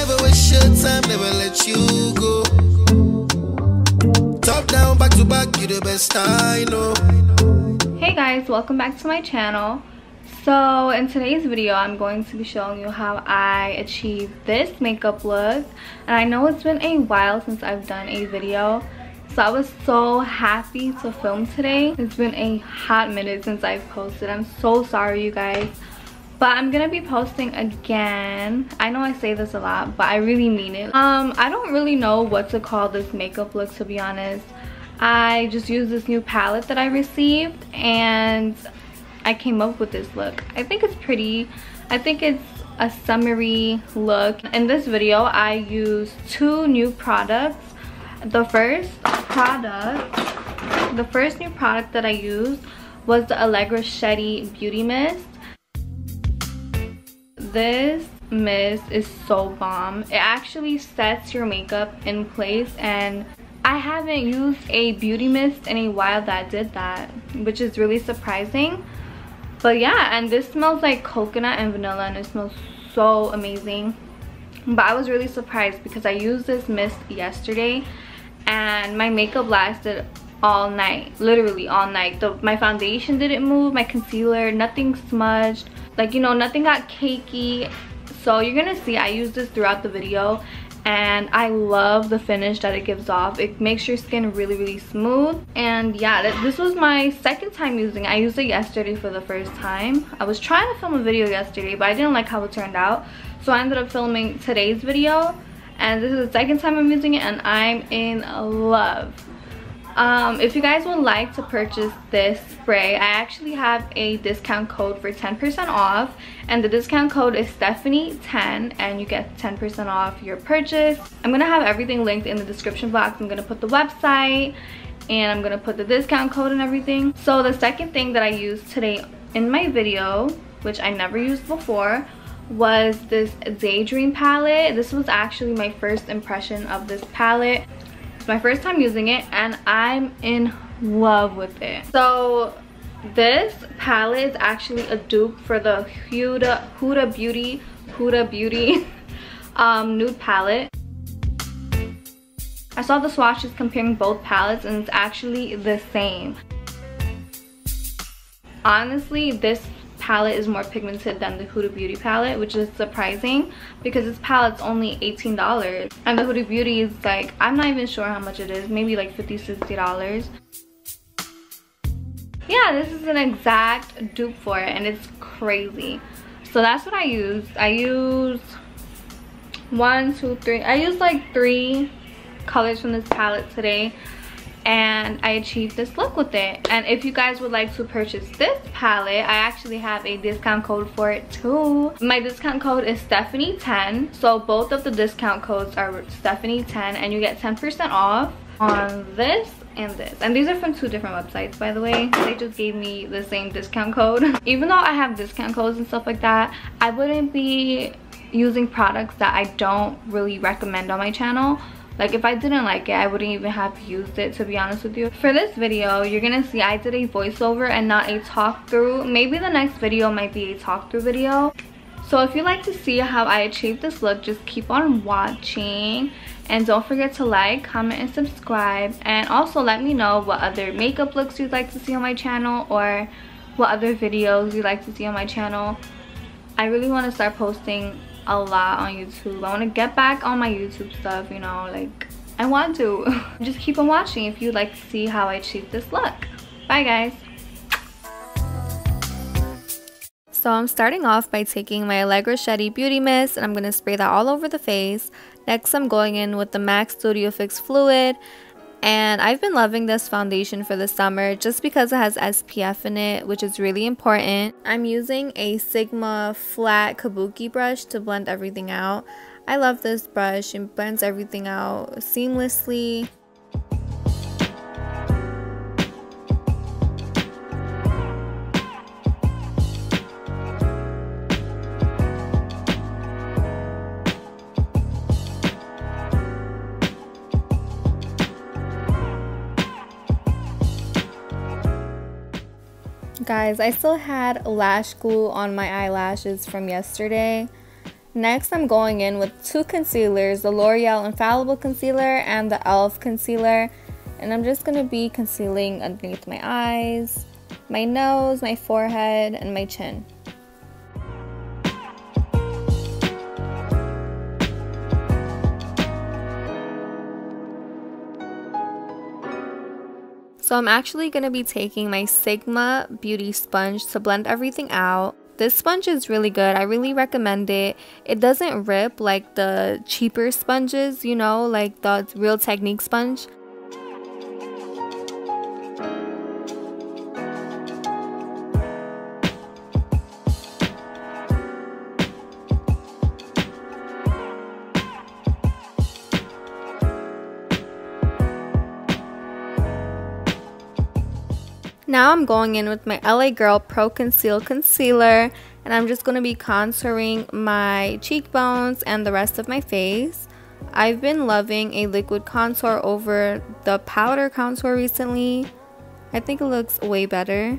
never waste your time, never let you go. Top down, back to back, you the best I know. Hey guys, welcome back to my channel. So in today's video, I'm going to be showing you how I achieved this makeup look. And I know it's been a while since I've done a video, so I was so happy to film today. It's been a hot minute since I've posted. I'm so sorry, you guys. But I'm gonna be posting again. I know I say this a lot, but I really mean it. I don't really know what to call this makeup look, to be honest. I just used this new palette that I received and I came up with this look. I think it's pretty. I think it's a summery look. In this video, I used two new products. The first new product that I used was the Allegra Shetty Beauty Mist. This mist is so bomb. It actually sets your makeup in place, and I haven't used a beauty mist in a while that did that, which is really surprising. But yeah, and this smells like coconut and vanilla, and it smells so amazing. But I was really surprised because I used this mist yesterday and my makeup lasted all night, literally all night. My foundation didn't move, my concealer, nothing smudged, like, you know, nothing got cakey. So you're gonna see I use this throughout the video, and I love the finish that it gives off. It makes your skin really smooth. And yeah, this was my second time using it. I used it yesterday for the first time. I was trying to film a video yesterday, but I didn't like how it turned out, so I ended up filming today's video, and this is the second time I'm using it and I'm in love. If you guys would like to purchase this spray, I actually have a discount code for 10% off, and the discount code is Stephanie10, and you get 10% off your purchase. I'm gonna have everything linked in the description box. I'm gonna put the website and I'm gonna put the discount code and everything. So the second thing that I used today in my video, which I never used before, was this Daydream palette. This was actually my first impression of this palette. It's my first time using it and I'm in love with it. So this palette is actually a dupe for the Huda Beauty nude palette. I saw the swatches comparing both palettes and it's actually the same. Honestly, this palette is more pigmented than the Huda Beauty palette, which is surprising because this palette's only $18 and the Huda Beauty is like, I'm not even sure how much it is, maybe like $50–$60. Yeah, this is an exact dupe for it and it's crazy. So that's what I used. I used I used like 3 colors from this palette today, and I achieved this look with it. And if you guys would like to purchase this palette, I actually have a discount code for it too. My discount code is Stephanie10, so both of the discount codes are Stephanie10, and you get 10% off on this and this. And these are from 2 different websites, by the way. They just gave me the same discount code. Even though I have discount codes and stuff like that, I wouldn't be using products that I don't really recommend on my channel. Like, if I didn't like it, I wouldn't even have used it, to be honest with you. For this video, you're gonna see I did a voiceover and not a talk through. Maybe the next video might be a talk through video. So if you'd like to see how I achieved this look, just keep on watching. And don't forget to like, comment, and subscribe. And also let me know what other makeup looks you'd like to see on my channel, or what other videos you'd like to see on my channel. I really want to start posting a lot on YouTube. I want to get back on my YouTube stuff, you know, like I want to. Just keep on watching if you'd like to see how I achieved this look. Bye guys. So I'm starting off by taking my Allegra Shetty Beauty Mist and I'm going to spray that all over the face. Next I'm going in with the MAC Studio Fix Fluid. And I've been loving this foundation for the summer just because it has SPF in it, which is really important. I'm using a Sigma flat kabuki brush to blend everything out. I love this brush. It blends everything out seamlessly. Guys, I still had lash glue on my eyelashes from yesterday, Next, I'm going in with two concealers, the L'Oreal Infallible Concealer and the e.l.f. Concealer. And I'm just going to be concealing underneath my eyes, my nose, my forehead, and my chin. So I'm actually going to be taking my Sigma Beauty Sponge to blend everything out. This sponge is really good. I really recommend it. It doesn't rip like the cheaper sponges, you know, like the Real Technique sponge. Now I'm going in with my LA Girl Pro Conceal Concealer, and I'm just going to be contouring my cheekbones and the rest of my face. I've been loving a liquid contour over the powder contour recently. I think it looks way better.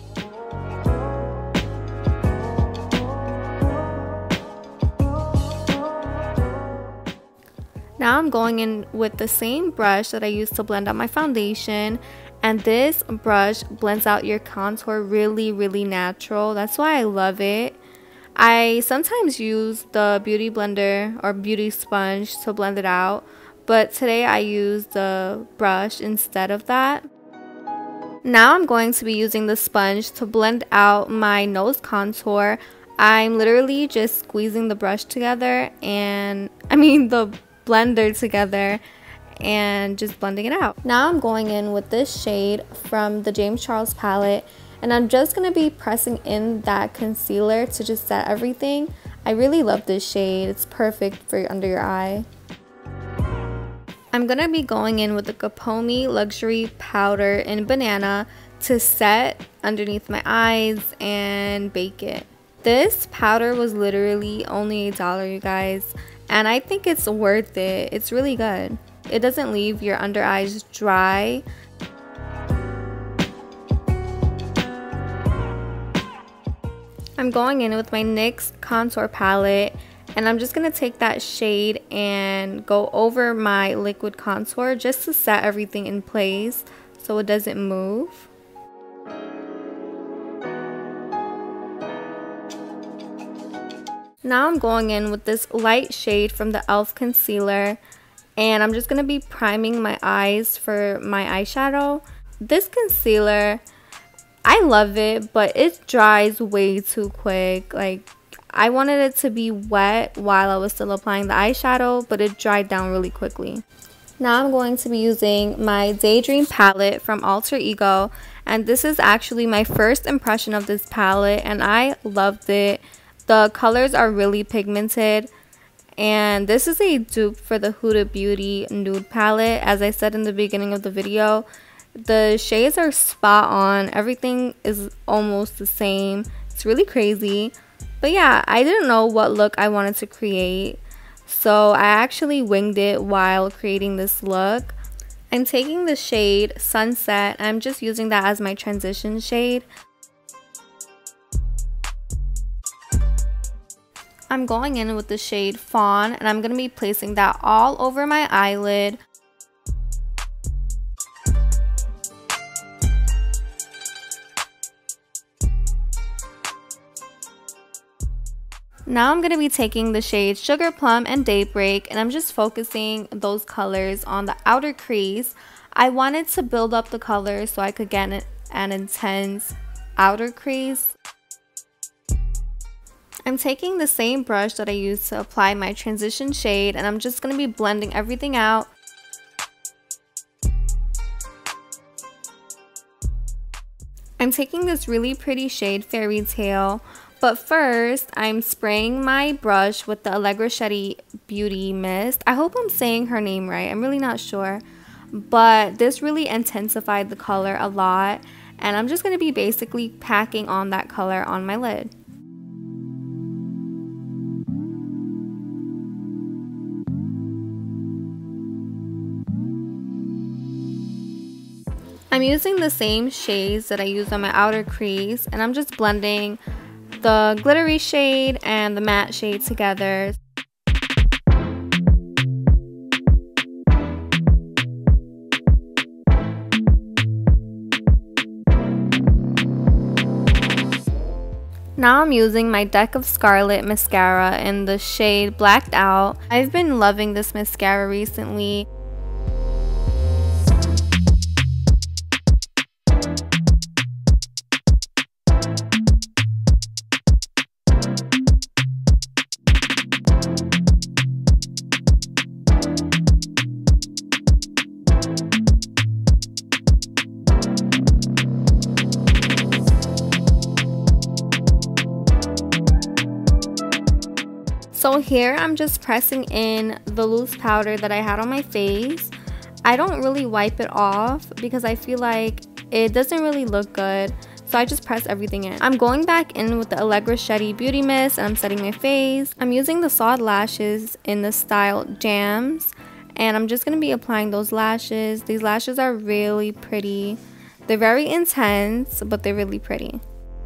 Now I'm going in with the same brush that I used to blend out my foundation, and this brush blends out your contour really natural. That's why I love it. I sometimes use the beauty blender or beauty sponge to blend it out, but today I used the brush instead of that. Now I'm going to be using the sponge to blend out my nose contour. I'm literally just squeezing the brush together and the blender together and just blending it out. Now I'm going in with this shade from the James Charles palette, and I'm just going to be pressing in that concealer to just set everything. I really love this shade. It's perfect for under your eye. I'm going to be going in with the Capomi Luxury Powder in Banana to set underneath my eyes and bake it. This powder was literally only $1, you guys, and I think it's worth it. It's really good. It doesn't leave your under eyes dry. I'm going in with my NYX contour palette, and I'm just going to take that shade and go over my liquid contour just to set everything in place so it doesn't move. Now I'm going in with this light shade from the e.l.f. concealer, and I'm just going to be priming my eyes for my eyeshadow. This concealer, I love it, but it dries way too quick. Like, I wanted it to be wet while I was still applying the eyeshadow, but it dried down really quickly. Now I'm going to be using my Daydream palette from Alter Ego, and this is actually my first impression of this palette, and I loved it. The colors are really pigmented, and this is a dupe for the Huda Beauty nude palette. As I said in the beginning of the video, the shades are spot on. Everything is almost the same. It's really crazy. But yeah, I didn't know what look I wanted to create, so I actually winged it while creating this look. I'm taking the shade Sunset. I'm just using that as my transition shade. I'm going in with the shade Fawn, and I'm going to be placing that all over my eyelid. Now I'm going to be taking the shades Sugar Plum and Daybreak, and I'm just focusing those colors on the outer crease. I wanted to build up the colors so I could get an intense outer crease. I'm taking the same brush that I used to apply my transition shade, and I'm just going to be blending everything out. I'm taking this really pretty shade Fairy Tale, but first I'm spraying my brush with the Allegra Shetty Beauty Mist. I hope I'm saying her name right. I'm really not sure, but this really intensified the color a lot, and I'm just going to be basically packing on that color on my lid. I'm using the same shades that I used on my outer crease, and I'm just blending the glittery shade and the matte shade together. Now I'm using my Deck of Scarlet mascara in the shade Blacked Out. I've been loving this mascara recently. So here I'm just pressing in the loose powder that I had on my face. I don't really wipe it off because I feel like it doesn't really look good. So I just press everything in. I'm going back in with the Allegra Shetty Beauty Mist and I'm setting my face. I'm using the Sawed Lashes in the style Jams. And I'm just going to be applying those lashes. These lashes are really pretty. They're very intense, but they're really pretty.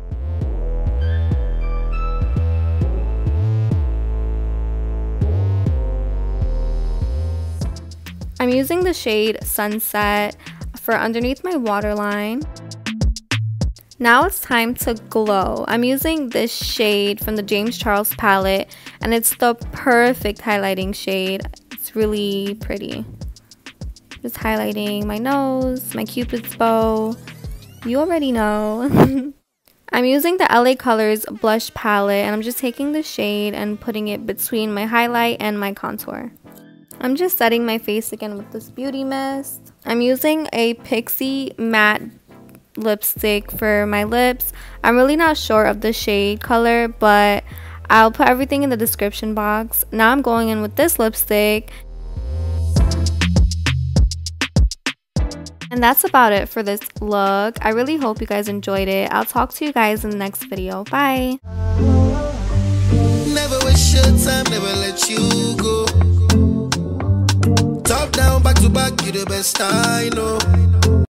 I'm using the shade Sunset for underneath my waterline. Now it's time to glow. I'm using this shade from the James Charles palette and it's the perfect highlighting shade. It's really pretty. Just highlighting my nose, my Cupid's bow. You already know. I'm using the LA Colors blush palette and I'm just taking the shade and putting it between my highlight and my contour. I'm just setting my face again with this beauty mist. I'm using a Pixie matte lipstick for my lips. I'm really not sure of the shade color, but I'll put everything in the description box. Now I'm going in with this lipstick. And that's about it for this look. I really hope you guys enjoyed it. I'll talk to you guys in the next video. Bye. Never waste your time, never let you go. Top down, back to back, you the best I know.